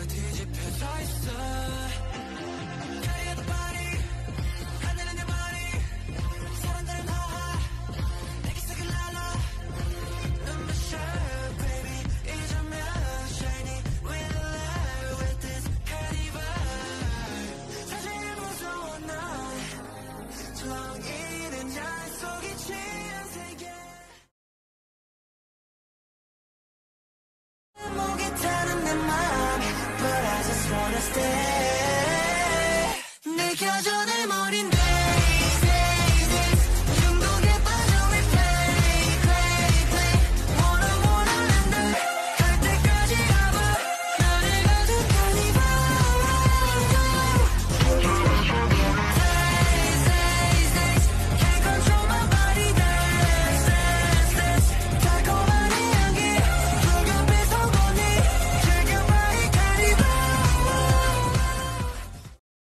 뒤집혀 서 있어. Carry the body, 하늘은 내 머리. 사람들은 하하, 내게 색을 날라. 눈부셔, baby. 이제면 shiny with a light with this carnival. 사실 무서워 넌 조용히는 날 속이 취한 세계. 목이 타는 내 맘, but I just wanna stay.